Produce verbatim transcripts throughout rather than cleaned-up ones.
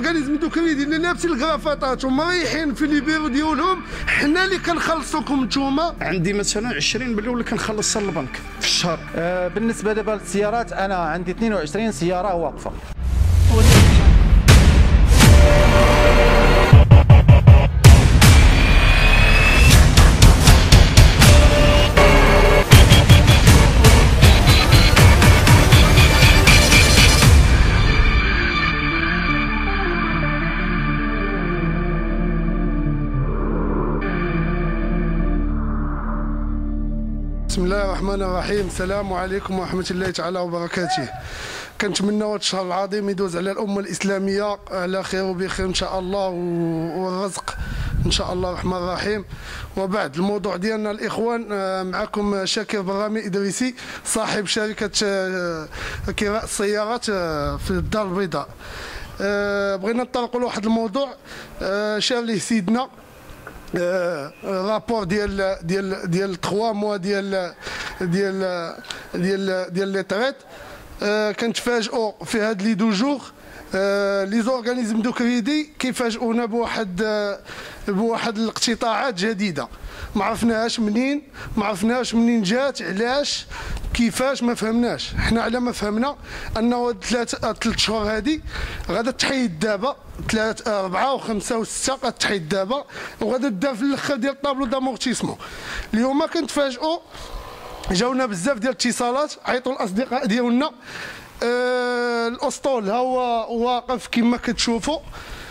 اورغانيزم دو كريدي اللي لابسين الكرافطات ومريحين في لي بيرو ديالهم، حنا اللي كنخلصوكم نتوما. عندي مثلا عشرين مليون اللي كنخلصها للبنك في الشهر. آه بالنسبه دابا للسيارات انا عندي اثنين وعشرين سياره واقفه. بسم الله الرحمن الرحيم. السلام عليكم ورحمة الله تعالى وبركاته. كنتمنى هذا الشهر العظيم يدوز على الأمة الإسلامية على خير وبخير إن شاء الله، والرزق إن شاء الله الرحمن الرحيم. وبعد الموضوع ديالنا الإخوان، معكم شاكر برامي إدريسي صاحب شركة كراء السيارات في الدار البيضاء. بغينا نطرقوا لواحد الموضوع شار ليه سيدنا رابور ديال ديال ديال ثلاثة موا ديال ديال ديال ديال لي تريت. كنتفاجئوا في هاد لي دو جور لي زورغانيزم دو كريدي كيفاجئونا بواحد بواحد الاقتطاعات جديده ما عرفناهاش منين، ما عرفناش منين جات، علاش، كيفاش، ما فهمناش. حنا على ما فهمنا انه هاد ثلاث ثلاث شهور هادي غادا تحيد دابا، ثلاث أربعة وخمسة وستة غتحيد دابا وغادا تدار في الاخر ديال الطابلو دامورتيسمون. اليوم كنتفاجئوا، جاونا بزاف ديال الاتصالات، عيطوا الاصدقاء ديالنا. أه الاسطول ها هو واقف كما كتشوفوا.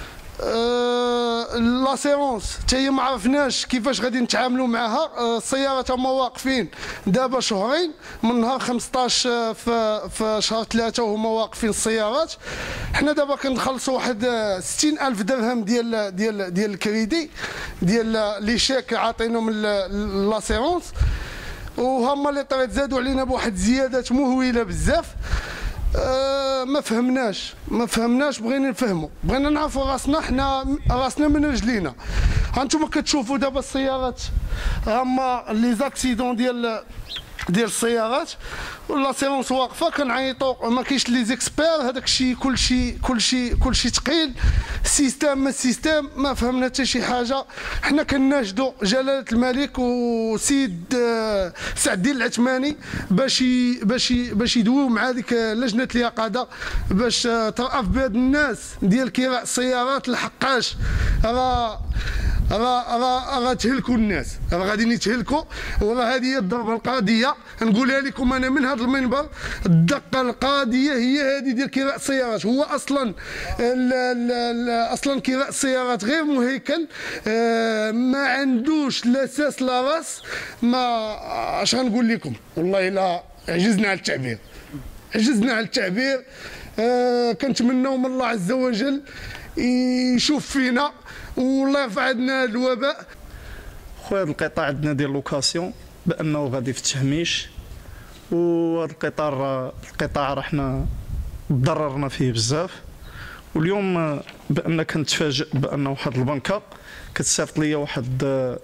أه لاسيرونس حتى هي ما عرفناش كيفاش غادي نتعاملوا معها. أه السيارات هما واقفين دابا شهرين، من نهار خمسطاش في في شهر ثلاثة وهما واقفين السيارات. حنا دابا كنخلصوا واحد ستين ألف درهم ديال ديال ديال الكريدي ديال لي شيك عاطينهم لاسيرونس، وهما اللي طريت زادوا علينا بواحد زيادات مهوله بزاف. أه ما فهمناش ما فهمناش بغينا نفهموا، بغينا نعرفوا راسنا، حنا راسنا من رجلينا. هانتوما كتشوفوا دابا السيارات هما لي زاكسيدون ديال ديال السيارات واللاسيرونس واقفه. كنعيطوا ما كاينش لي زيكسبير، هذاك الشيء كلشي كلشي كلشي ثقيل، السيستم ما السيستم ما فهمنا حتى شي حاجه. حنا كناشدوا جلاله الملك وسيد سعد الدين العثماني باش باش باش يدويو مع ديك لجنه اليقظه باش ترأف بهاد الناس ديال كراء السيارات، لحقاش راه راه راه راه تهلكوا الناس، راه غاديين يتهلكوا. وراه هذه هي الضربه القاضيه، نقولها لكم انا من هذا المنبر. الدقه القاضيه هي هذه ديال كراء السيارات. هو اصلا ال ال ال اصلا كراء السيارات غير مهيكل، آه ما عندوش لا ساس لا راس. ما اش غنقول لكم، والله لا عجزنا على التعبير، عجزنا على التعبير. آه كنتمناو من الله عز وجل يشوف فينا والله يرفع عندنا الوباء. خويا هذا القطاع عندنا ديال لوكاسيون بانه غادي في التهميش، وهذا القطار القطاع راه حنا تضررنا فيه بزاف. واليوم بان كنتفاجئ بان واحد البنكه كتصيفط ليا واحد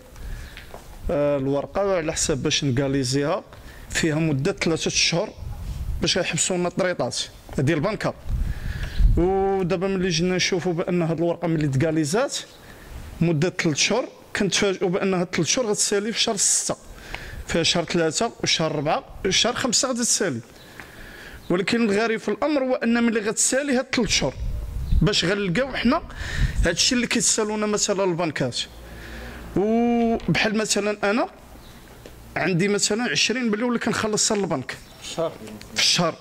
الورقه على حساب باش نكاليزيها فيها مده ثلاثه اشهر باش يحبسوا لنا الطريطات ديال البنكه. ودابا ملي جينا نشوفوا بان هذه الورقه ملي تكاليزات مده ثلاث شهور، كنتفاجئوا بان هاد ثلاث شهور غتسالي في شهر ستة، في شهر ثلاثة وشهر أربعة وشهر خمسة غادي تسالي. ولكن الغريب في الامر هو ان ملي غتسالي هاد ثلاث شهور باش غنلقاو حنا هاد الشيء اللي كيتسالونا مثلا البنكات. وبحال مثلا انا عندي مثلا عشرين مليون اللي كنخلصها للبنك في الشهر،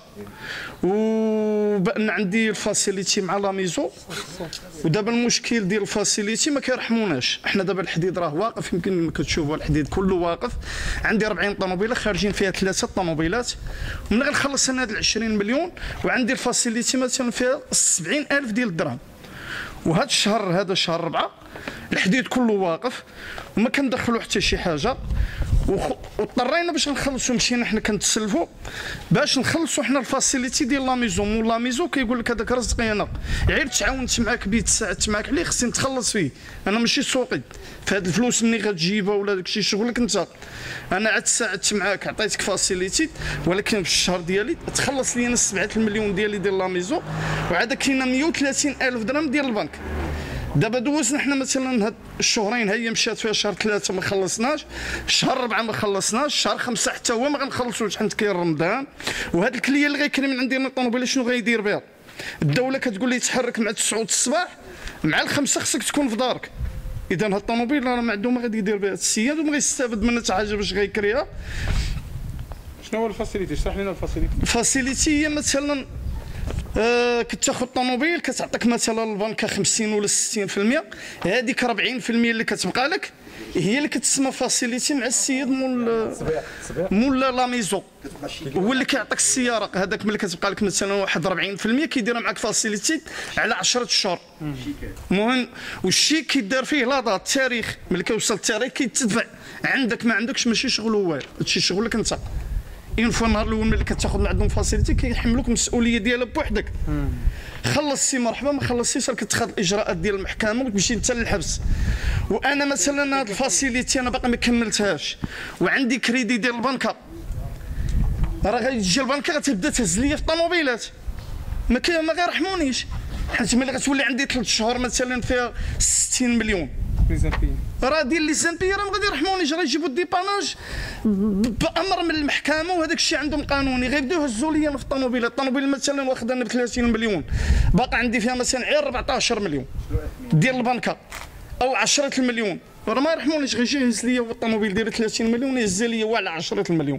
وبان عندي الفاسيليتي مع لا ميزو. ودابا المشكل ديال الفاسيليتي ما كيرحموناش. حنا دابا الحديد راه واقف، يمكن كتشوفوا الحديد كله واقف. عندي أربعين طوموبيله خارجين فيها ثلاثه طوموبيلات، ومن غنخلص انا هاد عشرين مليون وعندي الفاسيليتي مثلا فيها سبعين ألف ديال الدرهم. وهذا الشهر هذا شهر أربعة الحديد كله واقف وما كندخلوا حتى شي حاجه. واضطرينا باش نخلصوا، مشينا حنا كنتسلفوا باش نخلصوا حنا الفاسيليتي ديال لا ميزون. مول لا ميزون كيقول لك هذاك رزقي انا، غير تعاونت معاك بيه تساعدت معاك عليه خصني نتخلص فيه، انا ماشي سوقي في هاد الفلوس مني غتجيبها ولا داكشي شغلك انت. انا عاد تساعدت معاك عطيتك فاسيليتي، ولكن في الشهر ديالي تخلص لي انا سبعة المليون ديالي ديال لا ميزون، وعاد كاينه مية وثلاثين الف درهم ديال البنك. دابا دوزنا حنا مثلا هاد الشهرين، هي مشات فيها شهر ثلاثة ما خلصناش، شهر أربعة ما خلصناش، شهر خمسة حتى هو ما غنخلصوش حيت كاين رمضان. وهاد الكليه اللي غيكري من عندي الطوموبيله شنو غيدير بها؟ الدوله كتقول لي تحرك مع تسعة الصباح، مع الخمسة خصك تكون في دارك. اذا هاد الطوموبيل راه ما عنده ما غادي يدير بها هاد السياد وما غيستافد منها حتى حاجه باش غيكريها. شنو هو الفاسيليتي؟ اشرح لنا الفاسيليتي. الفاسيليتي هي مثلا آه كتاخذ الطوموبيل كتعطيك مثلا البنكه خمسين ولا ستين في المية، هذيك أربعين في المية اللي كتبقى لك هي اللي كتسمى فاسيليتي مع السيد مول مول لا ميزون، هو اللي كيعطيك السياره. هذاك ملي كتبقى لك مثلا واحد أربعين في المية كيديرها معك فاسيليتي على عشرة اشهر. المهم والشيك كيدار فيه لا دات التاريخ، ملي كيوصل التاريخ كيتدفع عندك، ما عندكش ماشي شغل هو، هادشي شغلك انت. اون فوا النهار الاول ملي كتاخذ من عندهم فاسيليتي كيحملوك المسؤوليه ديالها بوحدك. خلصتي مرحبا، ما خلصتيش راه كتاخذ الاجراءات ديال المحكمه وتمشي انت للحبس. وانا مثلا هاد الفاسيليتي انا باقي ما كملتهاش وعندي كريدي ديال البنكه، راه غتجي البنكه غتبدا تهز ليا في الطوموبيلات، ما ما غيرحمونيش. حيت ملي غتولي عندي ثلاث شهور مثلا فيها ستين مليون راه ديال لي زامبي راه ما غادي يرحمونيش، راه يجيبوا الديباناج بامر من المحكمه وهذاك الشيء عندهم قانوني، غيبداو يهزوا لي في الطوموبيله. الطوموبيل مثلا واخد انا ب ثلاثين مليون، باقي عندي فيها مثلا غير أربعطاش مليون ديال البنكه او عشرة المليون، راه ما يرحمونيش. غيجي يهز لي الطوموبيل ديال ثلاثين مليون يهز لي هو على عشرة المليون.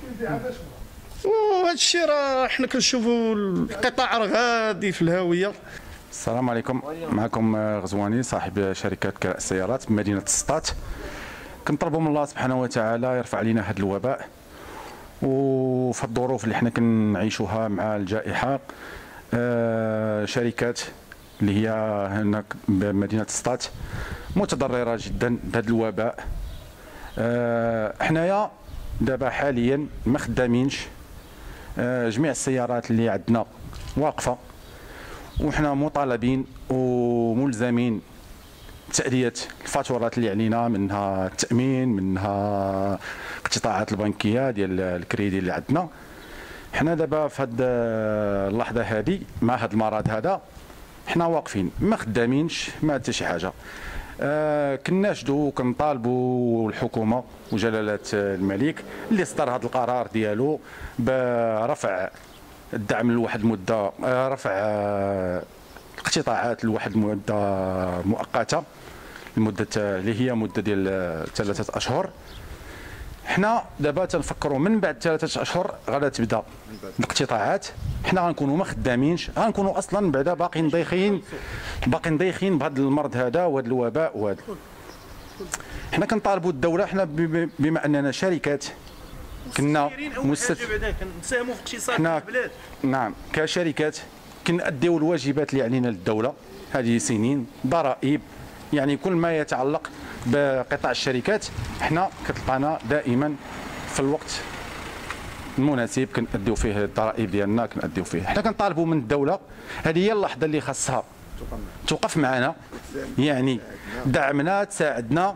وهذا الشيء راه حنا كنشوفوا القطاع راه غادي في الهاويه. السلام عليكم، معكم غزواني صاحب شركة كراء السيارات بمدينة السطات. كنطلبوا من الله سبحانه وتعالى يرفع علينا هذا الوباء، وفي الظروف اللي حنا كنعيشوها مع الجائحة آه شركات اللي هي هنا بمدينة السطات متضررة جدا بهذا الوباء. آه حنايا دابا حاليا ما خدامينش، آه جميع السيارات اللي عندنا واقفة، وحنا مطالبين وملزمين تأدية الفاتورات اللي علينا، منها التأمين، منها اقتطاعات البنكية ديال الكريدي اللي عندنا. حنا دابا في هذه اللحظة هذه مع هذا المرض هذا حنا واقفين ما خدامينش ما حتى شي حاجة. آه كناشدوا وكنطالبوا الحكومة وجلالة الملك اللي صدر هذا القرار ديالو برفع الدعم لواحد المده، رفع الاقتطاعات لواحد المده مؤقته، المده اللي هي مده ديال ثلاثه اشهر. حنا دابا تنفكروا من بعد ثلاثه اشهر غادا تبدا الاقتطاعات، حنا غنكونوا ما خدامينش، غنكونوا اصلا بعدا باقيين ضايخين باقيين ضايخين بهذا المرض هذا وهذا الوباء وهذا. حنا كنطالبوا الدوله، حنا بما اننا شركات كنا مستثمرين كنساهموا في اقتصاد البلاد، نعم كشركات كنأديو الواجبات اللي علينا للدوله هذه سنين، ضرائب، يعني كل ما يتعلق بقطاع الشركات حنا كتلقانا دائما في الوقت المناسب كنأديو فيه الضرائب ديالنا كنأديو فيه. حنا كنطالبوا من الدوله، هذه هي اللحظه اللي خاصها توقف معنا، يعني دعمنا تساعدنا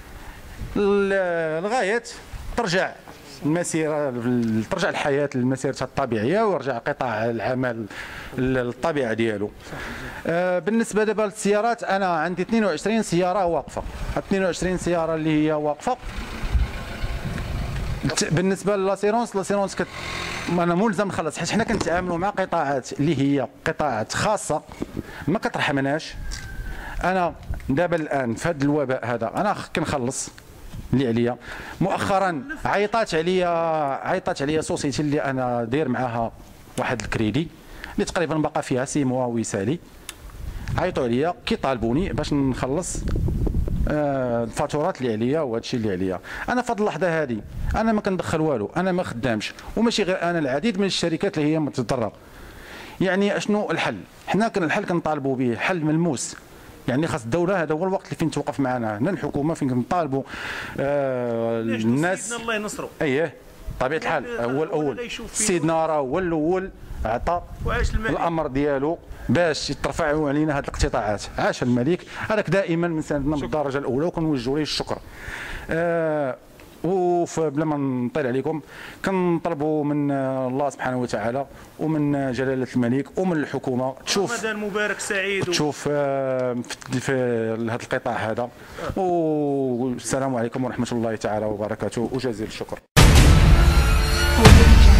لغايه ترجع المسيره ترجع الحياه لمسيرتها الطبيعيه ويرجع قطاع العمل للطبيعه ديالو. آه بالنسبه دابا للسيارات، انا عندي اثنين وعشرين سياره واقفه، اثنين وعشرين سياره اللي هي واقفه. بالنسبه للاسيرونس، لاسيرونس كت... انا ملزم نخلص، حيت حنا كنتعاملوا مع قطاعات اللي هي قطاعات خاصه ما كترحمناش. انا دابا الان في هذا الوباء هذا انا كنخلص اللي عليا. مؤخرا عيطات عليا عيطات عليا سوسيتي اللي انا داير معاها واحد الكريدي اللي تقريبا باقا فيها سي موا ويسالي، عيطوا عليا كيطالبوني باش نخلص آه الفاتورات اللي عليا وهذا الشيء اللي عليا. انا في هذه اللحظه هذه انا ما كندخل والو، انا ما خدامش، وماشي غير انا، العديد من الشركات اللي هي متضرره. يعني اشنو الحل؟ حنا كان الحل كنطالبوا به حل ملموس، يعني خاص الدوله هذا هو الوقت اللي فين توقف معنا هنا الحكومه فين كنطالبوا آه الناس. سيدنا الله ينصرو. اييه طبيعه الحال هو الاول، سيدنا راه هو الاول عطى الامر ديالو باش يترفعوا علينا هذه الاقتطاعات. عاش الملك، هذاك دائما من ساندنا من الدرجه الاولى وكنوجهوا ليه الشكر. آه وبلا ما نطيل عليكم كنطلبوا من الله سبحانه وتعالى ومن جلاله الملك ومن الحكومه تشوف رمضان مبارك سعيد تشوف آه في, في هذا القطاع هذا. والسلام عليكم ورحمه الله تعالى وبركاته وجزيل الشكر.